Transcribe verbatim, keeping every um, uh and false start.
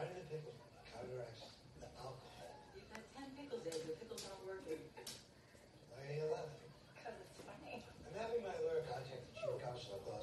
Grinding the pickle counteracts the alcohol. You've had ten pickles there. The pickles aren't working. I ain't eleven. Because it's funny. I'm having my lawyer contact the chief counsel of the